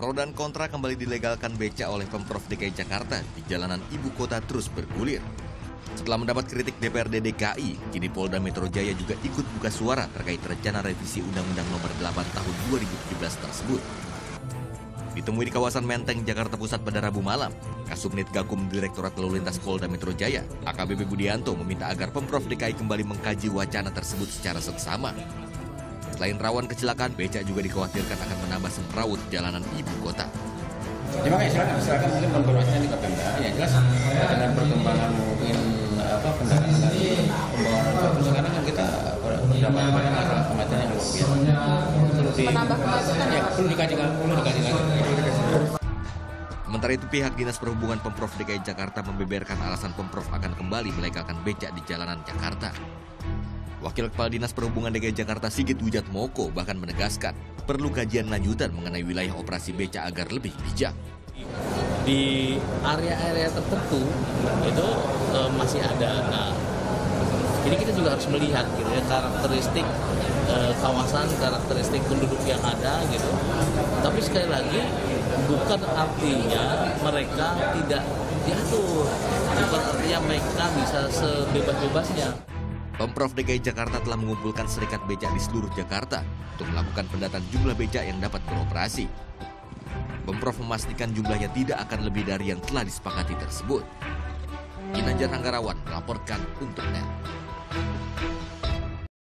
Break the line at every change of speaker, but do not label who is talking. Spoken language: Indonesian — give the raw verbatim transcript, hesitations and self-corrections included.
Pro dan kontra kembali dilegalkan beca oleh Pemprov D K I Jakarta di jalanan ibu kota terus bergulir. Setelah mendapat kritik D P R D D K I, kini Polda Metro Jaya juga ikut buka suara terkait rencana revisi Undang-Undang Nomor delapan Tahun dua ribu tujuh belas tersebut. Ditemui di kawasan Menteng, Jakarta Pusat pada Rabu malam, Kasubnit Gakum Direktorat Lalu Lintas Polda Metro Jaya, A K B P Budianto meminta agar Pemprov D K I kembali mengkaji wacana tersebut secara seksama. Selain rawan kecelakaan, beca juga dikhawatirkan akan menambah semrawut jalanan ibu kota.
Ya makanya silakan, silakan mungkin konfirmasinya di K P M K. Ya jelas dengan perkembangan mungkin apa kendaraan dari pembawaan baru sekarang kan kita berdapat pada masalah kematian yang luar biasa. Perlu di,
menambah kemacetan
ya, perlu dikaji perlu dikaji lagi.
Sementara itu pihak Dinas Perhubungan Pemprov D K I Jakarta membeberkan alasan Pemprov akan kembali melegalkan beca di jalanan Jakarta. Wakil Kepala Dinas Perhubungan D K I Jakarta Sigit Wijatmoko bahkan menegaskan perlu kajian lanjutan mengenai wilayah operasi beca agar lebih bijak.
Di area-area tertentu itu e, masih ada. Nah, jadi kita juga harus melihat gitu ya karakteristik e, kawasan, karakteristik penduduk yang ada gitu. Tapi sekali lagi bukan artinya mereka tidak diatur, bukan artinya mereka bisa sebebas-bebasnya.
Pemprov D K I Jakarta telah mengumpulkan serikat beca di seluruh Jakarta untuk melakukan pendataan jumlah beca yang dapat beroperasi. Pemprov memastikan jumlahnya tidak akan lebih dari yang telah disepakati tersebut. Ginanjar Hanggarawan melaporkan untuk N E T.